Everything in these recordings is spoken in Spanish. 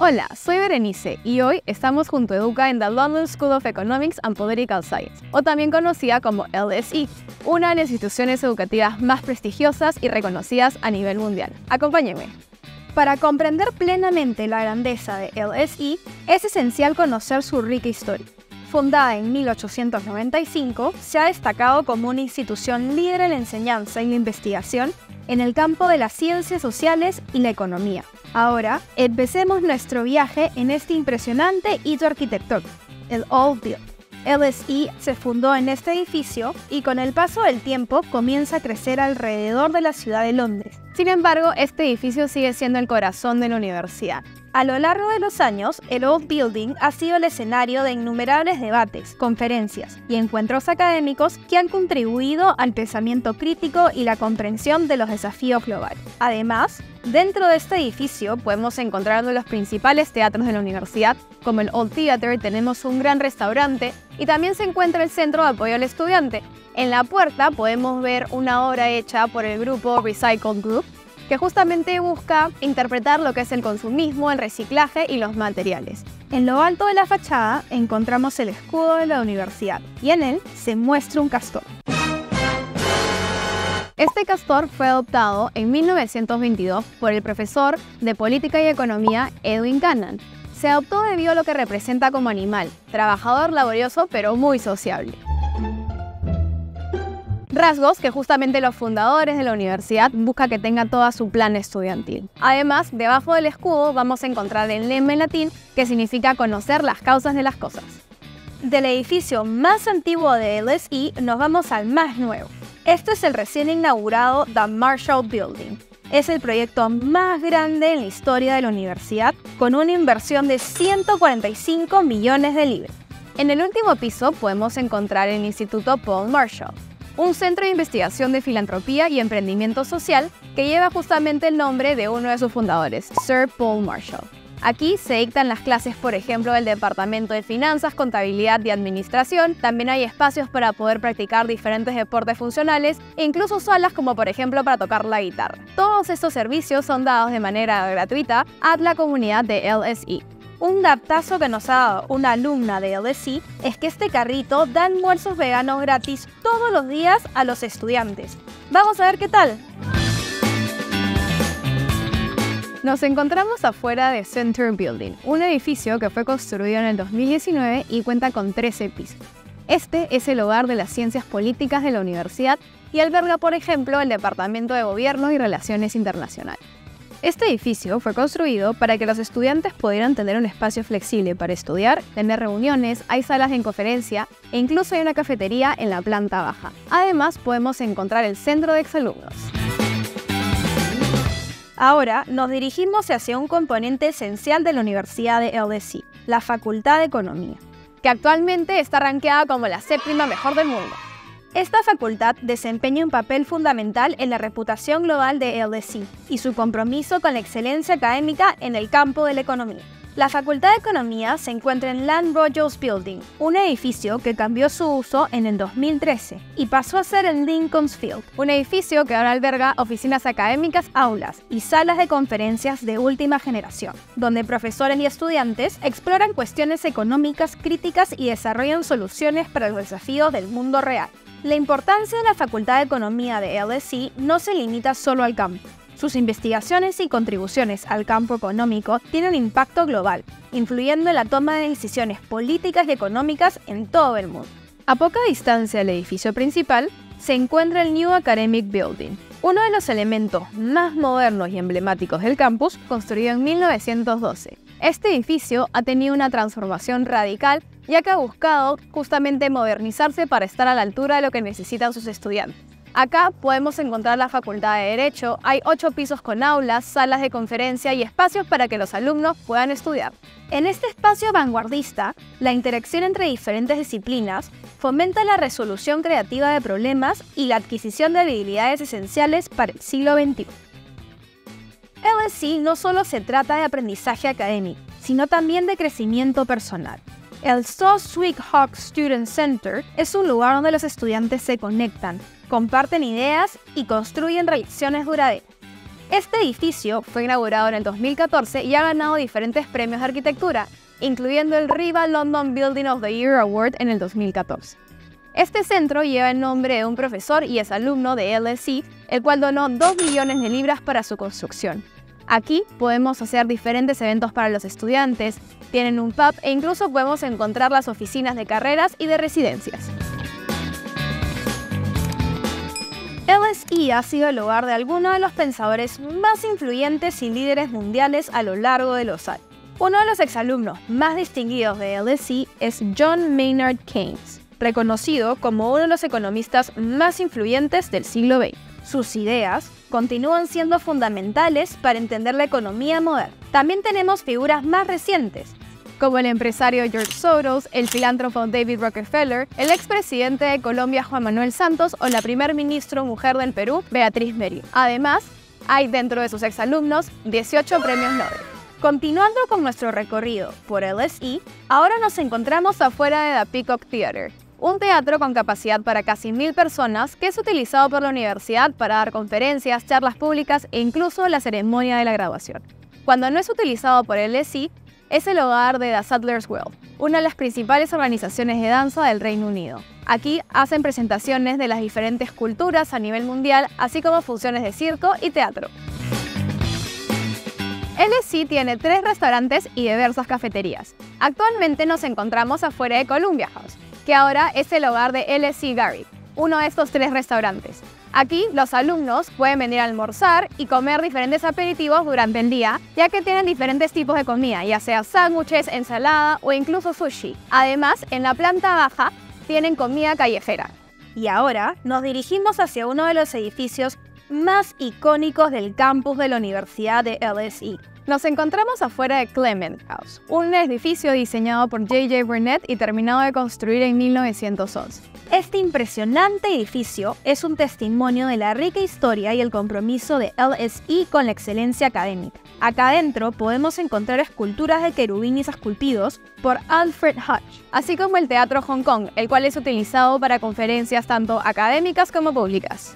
Hola, soy Berenice y hoy estamos junto a Educa en the London School of Economics and Political Science, o también conocida como LSE, una de las instituciones educativas más prestigiosas y reconocidas a nivel mundial. Acompáñenme. Para comprender plenamente la grandeza de LSE, es esencial conocer su rica historia. Fundada en 1895, se ha destacado como una institución líder en la enseñanza y la investigación en el campo de las ciencias sociales y la economía. Ahora, empecemos nuestro viaje en este impresionante hito arquitectónico, el Old Building. LSE se fundó en este edificio y con el paso del tiempo comienza a crecer alrededor de la ciudad de Londres. Sin embargo, este edificio sigue siendo el corazón de la universidad. A lo largo de los años, el Old Building ha sido el escenario de innumerables debates, conferencias y encuentros académicos que han contribuido al pensamiento crítico y la comprensión de los desafíos globales. Además, dentro de este edificio podemos encontrar uno de los principales teatros de la universidad, como el Old Theatre. Tenemos un gran restaurante y también se encuentra el Centro de Apoyo al Estudiante. En la puerta podemos ver una obra hecha por el grupo Recycle Group, que justamente busca interpretar lo que es el consumismo, el reciclaje y los materiales. En lo alto de la fachada encontramos el escudo de la universidad y en él se muestra un castor. Este castor fue adoptado en 1922 por el profesor de Política y Economía Edwin Cannan. Se adoptó debido a lo que representa como animal, trabajador, laborioso, pero muy sociable. Rasgos que justamente los fundadores de la universidad buscan que tenga toda su plan estudiantil. Además, debajo del escudo vamos a encontrar el lema en latín que significa conocer las causas de las cosas. Del edificio más antiguo de LSE nos vamos al más nuevo. Este es el recién inaugurado The Marshall Building. Es el proyecto más grande en la historia de la universidad, con una inversión de 145 millones de libras. En el último piso podemos encontrar el Instituto Paul Marshall, un centro de investigación de filantropía y emprendimiento social que lleva justamente el nombre de uno de sus fundadores, Sir Paul Marshall. Aquí se dictan las clases, por ejemplo, del Departamento de Finanzas, Contabilidad y Administración. También hay espacios para poder practicar diferentes deportes funcionales e incluso salas como, por ejemplo, para tocar la guitarra. Todos estos servicios son dados de manera gratuita a la comunidad de LSE. Un datazo que nos ha dado una alumna de LSE es que este carrito da almuerzos veganos gratis todos los días a los estudiantes. Vamos a ver qué tal. Nos encontramos afuera de Center Building, un edificio que fue construido en el 2019 y cuenta con 13 pisos. Este es el hogar de las ciencias políticas de la universidad y alberga, por ejemplo, el Departamento de Gobierno y Relaciones Internacionales. Este edificio fue construido para que los estudiantes pudieran tener un espacio flexible para estudiar, tener reuniones, hay salas de conferencia e incluso hay una cafetería en la planta baja. Además, podemos encontrar el centro de exalumnos. Ahora nos dirigimos hacia un componente esencial de la Universidad de LSE, la Facultad de Economía, que actualmente está rankeada como la 7ª mejor del mundo. Esta facultad desempeña un papel fundamental en la reputación global de LSE y su compromiso con la excelencia académica en el campo de la economía. La Facultad de Economía se encuentra en Land Rogers Building, un edificio que cambió su uso en el 2013 y pasó a ser el Lincoln's Field, un edificio que ahora alberga oficinas académicas, aulas y salas de conferencias de última generación, donde profesores y estudiantes exploran cuestiones económicas críticas y desarrollan soluciones para los desafíos del mundo real. La importancia de la Facultad de Economía de LSE no se limita solo al campo. Sus investigaciones y contribuciones al campo económico tienen impacto global, influyendo en la toma de decisiones políticas y económicas en todo el mundo. A poca distancia del edificio principal se encuentra el New Academic Building, uno de los elementos más modernos y emblemáticos del campus, construido en 1912. Este edificio ha tenido una transformación radical, ya que ha buscado justamente modernizarse para estar a la altura de lo que necesitan sus estudiantes. Acá podemos encontrar la Facultad de Derecho, hay 8 pisos con aulas, salas de conferencia y espacios para que los alumnos puedan estudiar. En este espacio vanguardista, la interacción entre diferentes disciplinas fomenta la resolución creativa de problemas y la adquisición de habilidades esenciales para el siglo XXI. LSE no solo se trata de aprendizaje académico, sino también de crecimiento personal. El Soswick Hawk Student Center es un lugar donde los estudiantes se conectan, comparten ideas y construyen relaciones duraderas. Este edificio fue inaugurado en el 2014 y ha ganado diferentes premios de arquitectura, incluyendo el Riva London Building of the Year Award en el 2014. Este centro lleva el nombre de un profesor y es alumno de LSE, el cual donó 2 millones de libras para su construcción. Aquí podemos hacer diferentes eventos para los estudiantes, tienen un pub e incluso podemos encontrar las oficinas de carreras y de residencias. LSE ha sido el hogar de algunos de los pensadores más influyentes y líderes mundiales a lo largo de los años. Uno de los exalumnos más distinguidos de LSE es John Maynard Keynes, reconocido como uno de los economistas más influyentes del siglo XX. Sus ideas continúan siendo fundamentales para entender la economía moderna. También tenemos figuras más recientes, como el empresario George Soros, el filántropo David Rockefeller, el expresidente de Colombia Juan Manuel Santos o la primer ministra mujer del Perú, Beatriz Merino. Además, hay dentro de sus exalumnos 18 premios Nobel. Continuando con nuestro recorrido por LSE, ahora nos encontramos afuera de The Peacock Theatre, un teatro con capacidad para casi 1000 personas que es utilizado por la universidad para dar conferencias, charlas públicas e incluso la ceremonia de la graduación. Cuando no es utilizado por LSE, es el hogar de The Sadler's Wells, una de las principales organizaciones de danza del Reino Unido. Aquí hacen presentaciones de las diferentes culturas a nivel mundial, así como funciones de circo y teatro. LSE tiene 3 restaurantes y diversas cafeterías. Actualmente nos encontramos afuera de Columbia House, que ahora es el hogar de LSE Garrick, uno de estos 3 restaurantes. Aquí los alumnos pueden venir a almorzar y comer diferentes aperitivos durante el día, ya que tienen diferentes tipos de comida, ya sea sándwiches, ensalada o incluso sushi. Además, en la planta baja tienen comida callejera. Y ahora nos dirigimos hacia uno de los edificios más icónicos del campus de la Universidad de LSE. Nos encontramos afuera de Clement House, un edificio diseñado por J.J. Burnett y terminado de construir en 1911. Este impresionante edificio es un testimonio de la rica historia y el compromiso de LSE con la excelencia académica. Acá adentro podemos encontrar esculturas de querubines esculpidos por Alfred Hodge, así como el Teatro Hong Kong, el cual es utilizado para conferencias tanto académicas como públicas.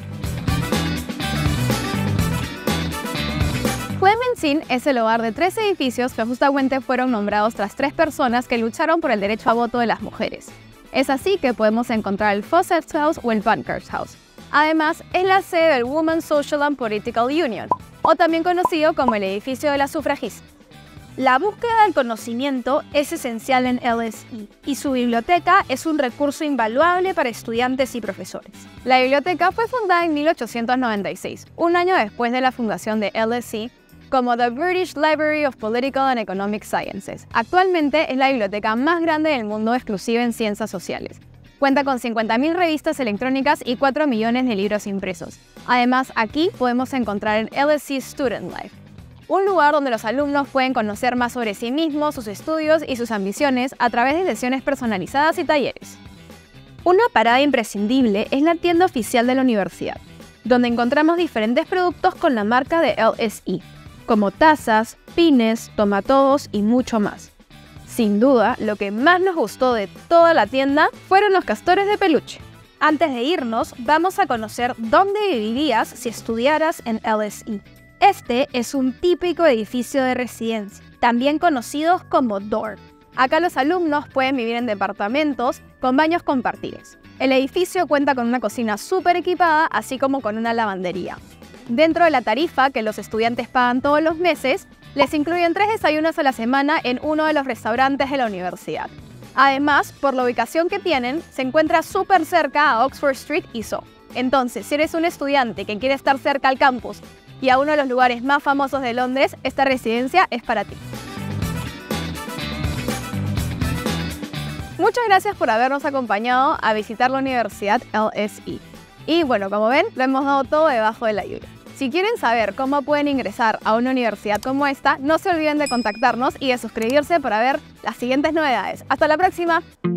Clements Inn es el hogar de 3 edificios que justamente fueron nombrados tras 3 personas que lucharon por el derecho a voto de las mujeres. Es así que podemos encontrar el Fawcett House o el Pankhurst House. Además, es la sede del Women's Social and Political Union, o también conocido como el edificio de las sufragistas. La búsqueda del conocimiento es esencial en LSE y su biblioteca es un recurso invaluable para estudiantes y profesores. La biblioteca fue fundada en 1896, un año después de la fundación de LSE, como The British Library of Political and Economic Sciences. Actualmente es la biblioteca más grande del mundo exclusiva en ciencias sociales. Cuenta con 50.000 revistas electrónicas y 4 millones de libros impresos. Además, aquí podemos encontrar el LSE Student Life, un lugar donde los alumnos pueden conocer más sobre sí mismos, sus estudios y sus ambiciones a través de sesiones personalizadas y talleres. Una parada imprescindible es la tienda oficial de la universidad, donde encontramos diferentes productos con la marca de LSE, como tazas, pines, tomatodos y mucho más. Sin duda, lo que más nos gustó de toda la tienda fueron los castores de peluche. Antes de irnos, vamos a conocer dónde vivirías si estudiaras en LSE. Este es un típico edificio de residencia, también conocidos como dorm. Acá los alumnos pueden vivir en departamentos con baños compartidos. El edificio cuenta con una cocina súper equipada, así como con una lavandería. Dentro de la tarifa que los estudiantes pagan todos los meses, les incluyen 3 desayunos a la semana en uno de los restaurantes de la universidad. Además, por la ubicación que tienen, se encuentra súper cerca a Oxford Street y Soho. Entonces, si eres un estudiante que quiere estar cerca al campus y a uno de los lugares más famosos de Londres, esta residencia es para ti. Muchas gracias por habernos acompañado a visitar la Universidad LSE. Y bueno, como ven, lo hemos dado todo debajo de la lluvia. Si quieren saber cómo pueden ingresar a una universidad como esta, no se olviden de contactarnos y de suscribirse para ver las siguientes novedades. ¡Hasta la próxima!